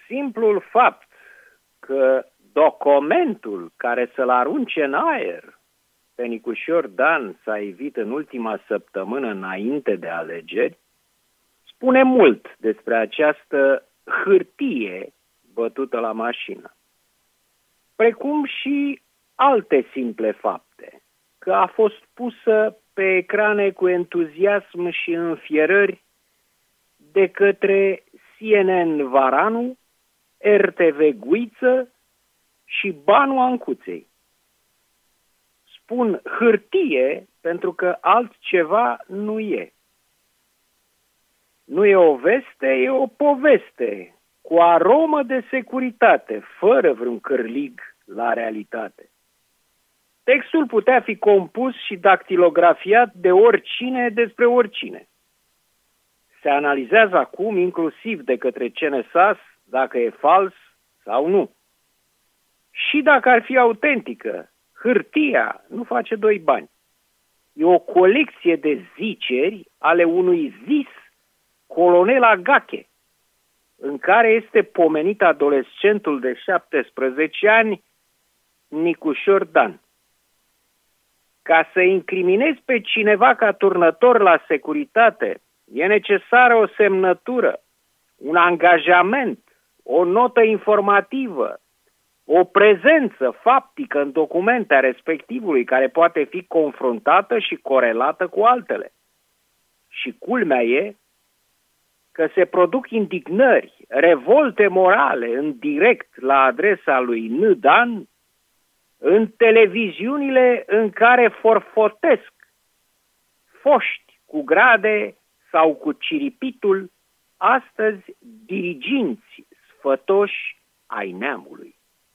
simplul fapt că documentul care să-l arunce în aer pe Nicușor Dan s-a evit în ultima săptămână înainte de alegeri, spune mult despre această hârtie bătută la mașină. Precum și alte simple fapte, că a fost pusă pe ecrane cu entuziasm și înfierări de către CNN Varanu, RTV Guiță și Banu Ancuței. Spun hârtie pentru că altceva nu e. Nu e o veste, e o poveste, cu aromă de securitate, fără vreun cârlig la realitate. Textul putea fi compus și dactilografiat de oricine despre oricine. Se analizează acum inclusiv de către CNSAS dacă e fals sau nu. Și dacă ar fi autentică, hârtia nu face doi bani. E o colecție de ziceri ale unui zis colonel Agache, în care este pomenit adolescentul de 17 ani, Nicușor Dan. Ca să incriminezi pe cineva ca turnător la securitate, e necesară o semnătură, un angajament, o notă informativă, o prezență faptică în documente a respectivului care poate fi confruntată și corelată cu altele. Și culmea e că se produc indignări, revolte morale în direct la adresa lui N. Dan în televiziunile în care forfotesc foști cu grade sau cu ciripitul astăzi diriginți sfătoși ai neamului.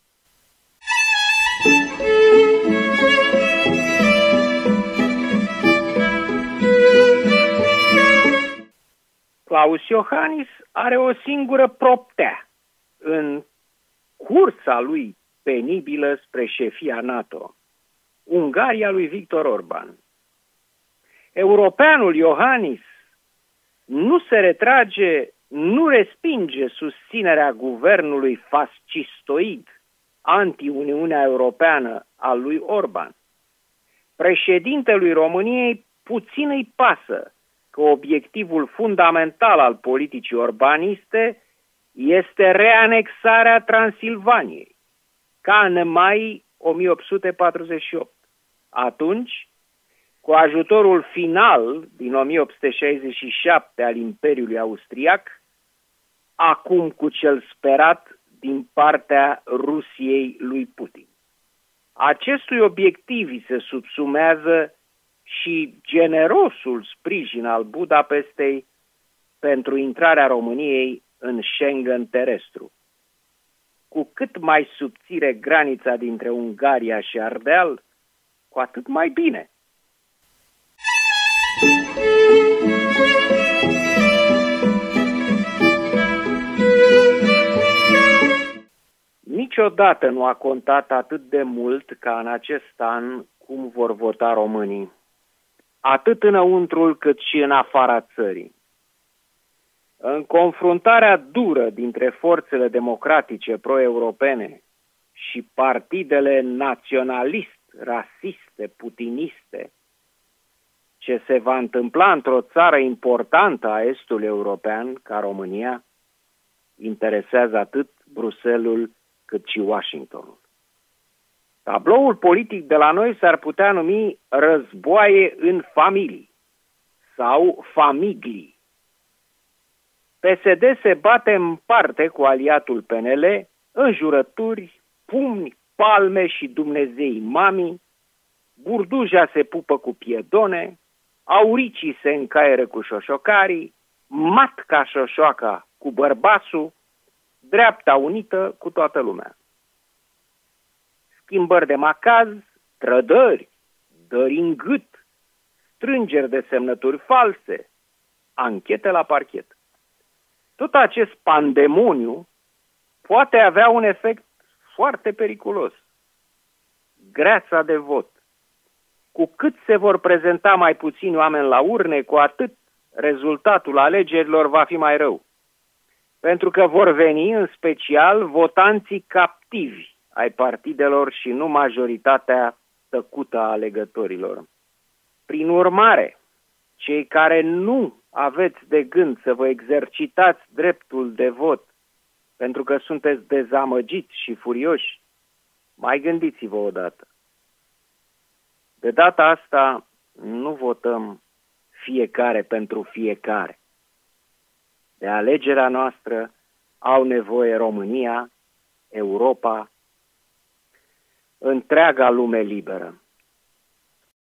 Klaus Iohannis are o singură proptea în cursa lui penibilă spre șefia NATO, Ungaria lui Viktor Orban. Europeanul Iohannis nu se retrage, nu respinge susținerea guvernului fascistoid anti-Uniunea Europeană al lui Orban. Președintelui României puțin îi pasă că obiectivul fundamental al politicii orbaniste este reanexarea Transilvaniei, ca în mai 1848. Atunci, cu ajutorul final din 1867 al Imperiului Austriac, acum cu cel sperat din partea Rusiei lui Putin. Acestui obiectiv îi se subsumează și generosul sprijin al Budapestei pentru intrarea României în Schengen terestru. Cu cât mai subțire granița dintre Ungaria și Ardeal, cu atât mai bine. Niciodată nu a contat atât de mult ca în acest an cum vor vota românii, atât înăuntrul cât și în afara țării. În confruntarea dură dintre forțele democratice pro-europene și partidele naționalist, rasiste, putiniste, ce se va întâmpla într-o țară importantă a estului european ca România, interesează atât Bruxelles cât și Washingtonul. Tabloul politic de la noi s-ar putea numi războaie în familii sau familii. PSD se bate în parte cu aliatul PNL, înjurături, pumni, palme și Dumnezei mami, Burduja se pupă cu Piedone, Auricii se încaieră cu șoșocarii, Matca șoșoaca cu bărbasul, dreapta unită cu toată lumea. Schimbări de macaz, trădări, dări în gât, strângeri de semnături false, anchete la parchet. Tot acest pandemoniu poate avea un efect foarte periculos. Greața de vot. Cu cât se vor prezenta mai puțini oameni la urne, cu atât rezultatul alegerilor va fi mai rău. pentru că vor veni în special votanții captivi ai partidelor și nu majoritatea tăcută a alegătorilor. Prin urmare, cei care nu aveți de gând să vă exercitați dreptul de vot pentru că sunteți dezamăgiți și furioși, mai gândiți-vă odată. De data asta nu votăm fiecare pentru fiecare. De alegerea noastră au nevoie România, Europa, întreaga lume liberă.